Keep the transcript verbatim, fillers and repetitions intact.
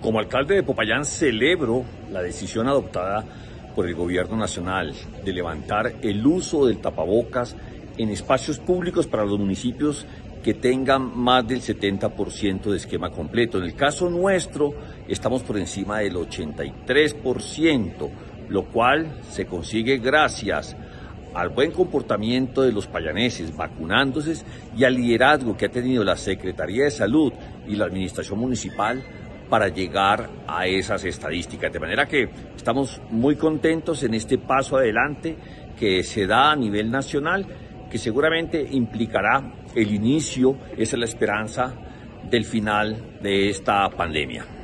Como alcalde de Popayán celebro la decisión adoptada por el gobierno nacional de levantar el uso del tapabocas en espacios públicos para los municipios que tengan más del setenta por ciento de esquema completo. En el caso nuestro estamos por encima del ochenta y tres por ciento, lo cual se consigue gracias al buen comportamiento de los payaneses vacunándose y al liderazgo que ha tenido la Secretaría de Salud y la Administración Municipal para llegar a esas estadísticas. De manera que estamos muy contentos en este paso adelante que se da a nivel nacional, que seguramente implicará el inicio, esa es la esperanza, del final de esta pandemia.